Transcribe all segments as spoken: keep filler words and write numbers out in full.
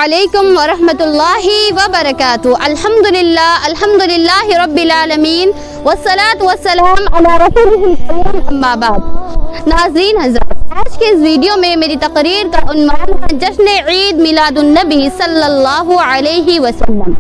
علیکم ورحمۃ اللہ وبرکاتہ۔ الحمدللہ الحمدللہ رب العالمین والصلاة والسلام علی رسولہ الکریم، اما بعد۔ ناظرین حضرات، آج کے اس ویڈیو میں میری تقریر کا عنوان ہے جشن عید میلاد النبی صلی اللہ علیہ وسلم۔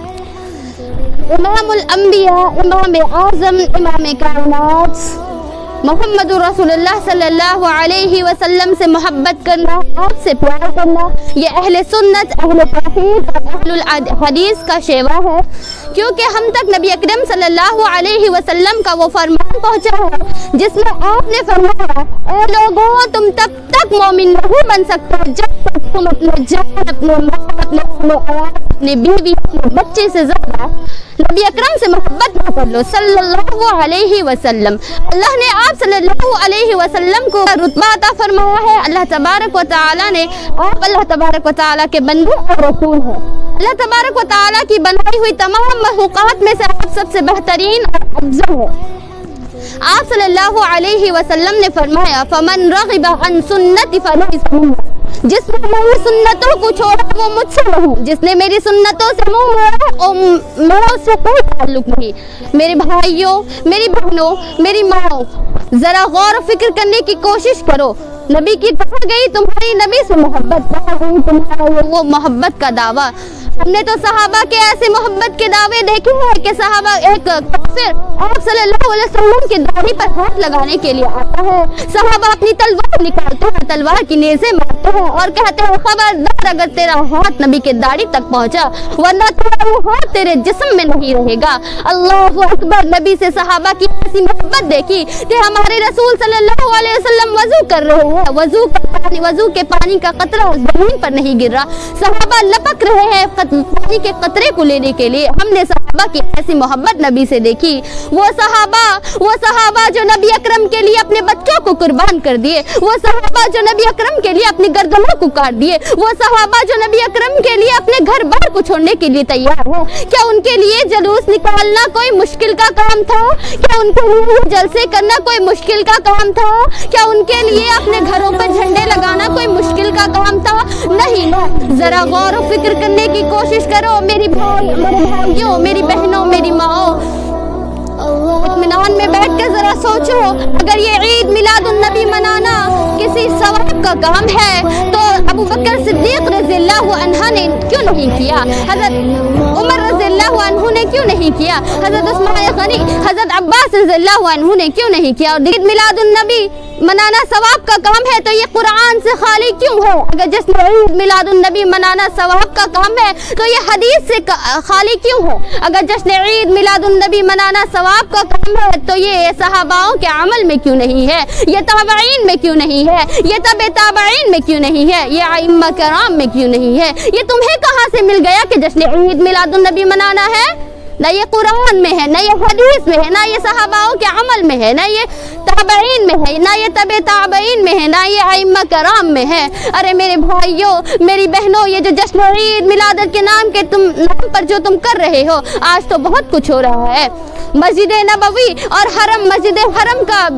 امام الانبیاء، امام اعظم، امام کائنات محمد رسول اللہ صلی اللہ علیہ وسلم سے محبت کرنا، آپ سے پیار کرنا، یہ اہل سنت، اہل توحید اور اہل الحدیث کا شیوا ہے، کیونکہ ہم تک نبی اکرم صلی اللہ علیہ وسلم کا وہ فرمان پہنچا ہے جس میں آپ نے فرمایا، اے لوگوں، تم تب تک مومن نہیں بن سکتے جب تک تم اپنے جان، اپنے ماں، اپنے اولاد، اپنے بیوی، اپنے بچے سے زیادہ نبی اکرم سے محبت نہ کر لو صلی اللہ علیہ وسلم۔ اللہ نے آپ صلی اللہ علیہ وسلم کو رتبہ عطا فرمایا ہے۔ اللہ تبارک و تعالی نے آپ اللہ تبارک و تعالی کے بندے اور رسول ہیں۔ اللہ تبارک و تعالی کی بنائی ہوئی تمام مخلوقات میں سے آپ سب سے بہترین اور افضل ہے۔ آپ صلی اللہ علیہ وسلم نے فرمایا، فمن رغب عن سنتی فلیس منی، جس نے میری سنتوں کو چھوڑا وہ مجھ سے نہیں، جس نے میری سنتوں سے منہ موڑا میرا اس سے کوئی تعلق نہیں۔ میرے بھائیوں، میری بہنوں، میری ماں، ذرا غور و فکر کرنے کی کوشش کرو۔ نبی کی کہا گئی تمہاری نبی سے محبت، کہا گئی تمہارا وہ محبت کا دعویٰ۔ ہم نے تو صحابہ کے ایسے محبت کے دعوے دیکھے ہیں کہ صحابہ ایک کافر آپ صلی اللہ علیہ وسلم کی داڑھی پر ہاتھ لگانے کے لیے آتا ہے، صحابہ اپنی تلوار نکالتے ہیں، تلوار کی نیزے مارتے ہیں اور کہتے ہیں، خبردار اگر تیرا ہاتھ نبی کے داڑھی تک پہنچا ورنہ تیرا وہ ہاتھ تیرے جسم میں نہیں رہے گا۔ اللہ اکبر۔ نبی سے صحابہ کی ایسی محبت دیکھی کہ ہمارے رسول صلی اللہ علیہ وسلم وضو کر رہے ہیں، وضو کا پانی وضو کے پانی کا قطرہ زمین پر نہیں گر رہا، صحابہ لپک رہے ہیں پانی کے قطرے کو لینے کے لیے۔ ہم نے صحابہ کی ایسی محبت نبی سے دیکھی، وہ صحابہ وہ صحابہ جو نبی اکرم کے لیے اپنے بچوں کو قربان کر دیے، وہ صحابہ جو نبی اکرم کے لیے اپنی گردنوں کو کاٹ دیے، وہ صحابہ جو نبی اکرم کے لیے اپنے گھر بار کو چھوڑنے کے لیے تیار ہیں۔ کیا ان کے لیے جلوس نکالنا کوئی مشکل کا کام تھا؟ کیا ان کے لیے جلسے کرنا کوئی مشکل کا کام تھا؟ کیا ان کے لیے اپنے گھروں پر جھنڈے لگانا کوئی مشکل کا کام تھا؟ نہیں نا۔ ذرا غور و فکر کرنے کی کوشش کرو میری بھائی، میرے بھائیوں، میری بہنوں، میری ماں، اطمینان میں بیٹھ کے ذرا سوچو، اگر یہ عید میلاد النبی منانا کسی ثواب کا کام ہے تو ابو بکر صدیق رضی اللہ عنہ نے کیوں نہیں کیا؟ حضرت عمر رضی اللہ عنہ نے کیوں نہیں کیا؟ حضرت عثمان غنی، حضرت عباس رضی اللہ عنہ نے کیوں نہیں کیا؟ اور عید میلاد النبی منانا ثواب کا کام ہے تو یہ قرآن سے خالی کیوں ہے؟ اگر جس میں عید میلاد النبی منانا ثواب کا کام ہے تو یہ حدیث سے خالی کیوں ہے؟ اگر جشن عید میلاد النبی منانا ثواب کا کام ہے تو یہ صحاباؤں کے عمل میں کیوں نہیں ہے؟ یہ تابعین میں کیوں نہیں ہے؟ یہ تبع تابعین میں کیوں نہیں ہے؟ یہ ائمہ کرام میں کیوں نہیں ہے؟ یہ تمہیں کہاں سے مل گیا کہ جشن عید میلاد النبی منانا ہے؟ نہ یہ قرآن میں ہے، نہ یہ حدیث میں ہے، نہ یہ صحاباؤں کے عمل میں ہے، نہ یہ تابعین میں ہے، نہ یہ تبع تابعین میں ہے، نہ یہ ائمہ کرام میں ہے۔ ارے میرے بھائیوں، میری بہنوں، یہ جو جشن عید میلاد کے نام کے تم نام پر جو تم کر رہے ہو، آج تو بہت کچھ ہو رہا ہے۔ مسجد نبوی اور حرم، مسجد حرم کا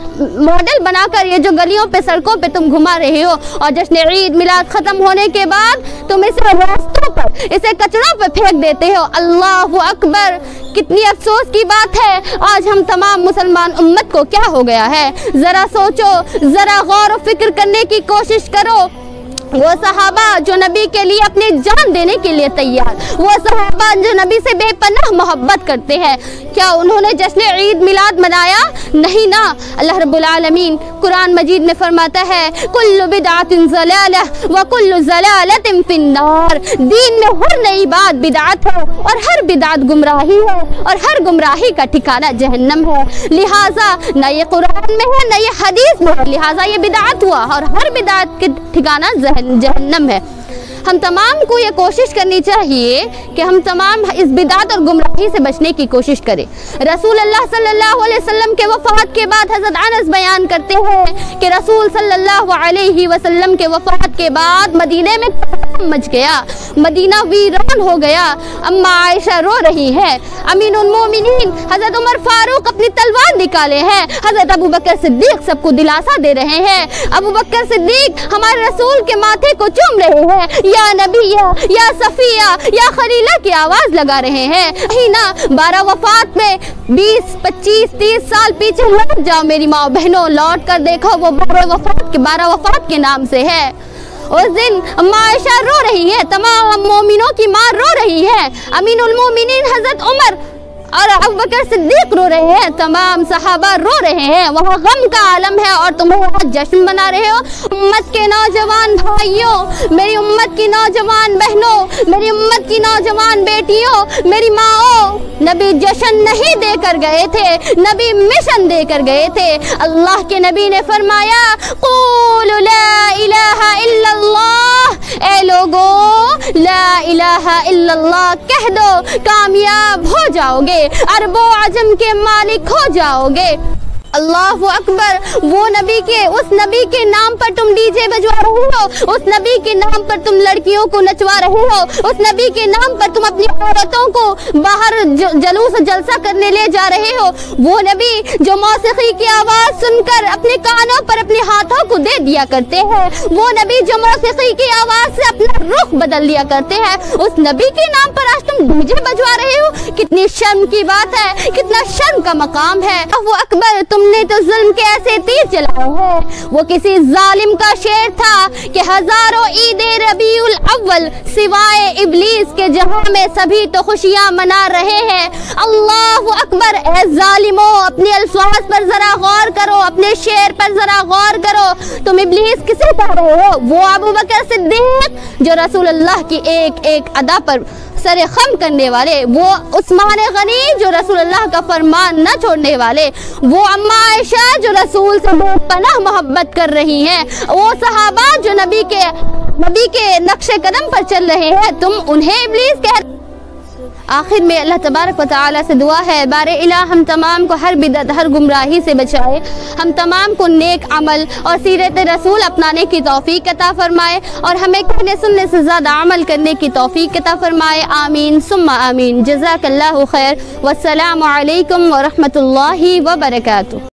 ماڈل بنا کر یہ جو گلیوں پہ سڑکوں پہ تم گھما رہے ہو، اور جشن عید میلاد ختم ہونے کے بعد تم اسے راستوں پر، اسے کچروں پہ پھینک دیتے ہو۔ اللہ اکبر۔ کتنی افسوس کی بات ہے، آج ہم تمام مسلمان امت کو کیا ہو گیا ہے؟ ذرا سوچو، ذرا غور و فکر کرنے کی کوشش کرو۔ وہ صحابہ جو نبی کے لیے اپنی جان دینے کے لیے تیار، وہ صحابہ جو نبی سے بے پناہ محبت کرتے ہیں، کیا انہوں نے جشن عید میلاد منایا؟ نہیں نا۔ اللہ رب العالمین قرآن مجید میں فرماتا ہے، کل بدعت ضلالہ وکل ضلالۃ فی النار۔ دین میں ہر نئی بات بدعت ہے اور ہر بدعت گمراہی ہے اور ہر گمراہی کا ٹھکانہ جہنم ہے۔ لہٰذا نہ یہ قرآن میں ہے نہ یہ حدیث میں ہے، لہٰذا یہ بدعت ہوا اور ہر بدعت کے ٹھکانہ جہنم ہے۔ ہم تمام کو یہ کوشش کرنی چاہیے کہ ہم تمام اس بدعت اور گمراہی سے بچنے کی کوشش کریں۔ رسول اللہ صلی اللہ علیہ وسلم کے وفات کے بعد حضرت انس بیان کرتے ہیں کہ رسول صلی اللہ علیہ وسلم کے وفات کے بعد مدینے میں ہنگام مچ گیا، مدینہ ویران ہو گیا۔ اما عائشہ رو رہی ہے، امین المومنین حضرت عمر فاروق اپنی تلوار نکالے ہیں، حضرت ابو بکر صدیق سب کو دلاسا دے رہے ہیں۔ ابو بکر صدیق ہمارے رسول کے ماتھے کو چوم رہے ہیں، یا نبیہ یا صفیہ یا خلیلہ کی آواز لگا رہے ہیں۔ ہی نا بارہ وفات میں بیس پچیس تیس سال پیچھے لوٹ جاؤ میری ماں بہنوں، لوٹ کر دیکھو وہ بارہ وفات کے بارہ وفات کے نام سے ہے۔ اس دن اما عائشہ رو رہی ہے، تمام مومنوں کی ماں رو رہی ہے، امین المومنین حضرت عمر اور ابو بکر صدیق رو رہے ہیں، تمام صحابہ رو رہے ہیں، وہاں غم کا عالم ہے اور تم وہاں جشن منا رہے ہو۔ امت کے نوجوان بھائیوں، میری امت کی نوجوان بہنوں، میری امت کی نوجوان بیٹیوں، میری ماؤں، نبی جشن نہیں دے کر گئے تھے، نبی مشن دے کر گئے تھے۔ اللہ کے نبی نے فرمایا قولوا لا الہ الا اللہ، اے لوگوں لا الہ الا اللہ کہہ دو، کامیاب ہو جاؤ گے، عرب و عجم کے مالک ہو جاؤ گے۔ اللہ اکبر، وہ نبی کے اس نبی کے نام پر تم ڈی جے بجوا رہے ہو، اس نبی کے نام پر تم لڑکیوں کو نچوا رہے ہو، اس نبی کے نام پر تم اپنی عورتوں کو باہر جلوس جلسہ کرنے لے جا رہے ہو، وہ نبی جو موسیقی کی آواز سن کر اپنے کانوں پر اپنے ہاتھوں کو دے دیا کرتے ہیں، وہ نبی جو موسیقی کی آواز سے اپنا رخ بدل لیا کرتے ہیں، اس نبی کے نام پر آج تم ڈی جے بجوا رہے ہو، کتنی شرم کی بات ہے، کتنا شرم کا مقام ہے۔ وہ اکبر، تم نے تو ظلم کے ایسے تیر چلائے ہیں، وہ کسی ظالم کا شعر تھا کہ ہزاروں عید ربیع الاول سوائے ابلیس کے جہاں میں سبھی تو خوشیاں منا رہے ہیں۔ اللہ اکبر، اے ظالموں اپنے الفاظ پر ذرا غور کرو، اپنے شعر پر ذرا غور کرو، تم ابلیس کسے کہہ رہے ہو؟ وہ ابو بکر صدیق جو رسول اللہ کی ایک ایک ادا پر سر خم کرنے والے، وہ عثمان غنی جو رسول اللہ کا فرمان نہ چھوڑنے والے، وہ اما عائشہ جو رسول سے بے پناہ محبت کر رہی ہیں، وہ صحابہ جو نبی کے نبی کے نقش قدم پر چل رہے ہیں، تم انہیں ابلیس کہہ۔ آخر میں اللہ تبارک و تعالی سے دعا ہے بار الہ ہم تمام کو ہر بدعت ہر گمراہی سے بچائے، ہم تمام کو نیک عمل اور سیرت رسول اپنانے کی توفیق عطا فرمائے، اور ہمیں کہنے سننے سے زیادہ عمل کرنے کی توفیق عطا فرمائے، آمین ثم آمین۔ جزاک اللہ خیر، والسلام علیکم ورحمۃ اللہ وبرکاتہ۔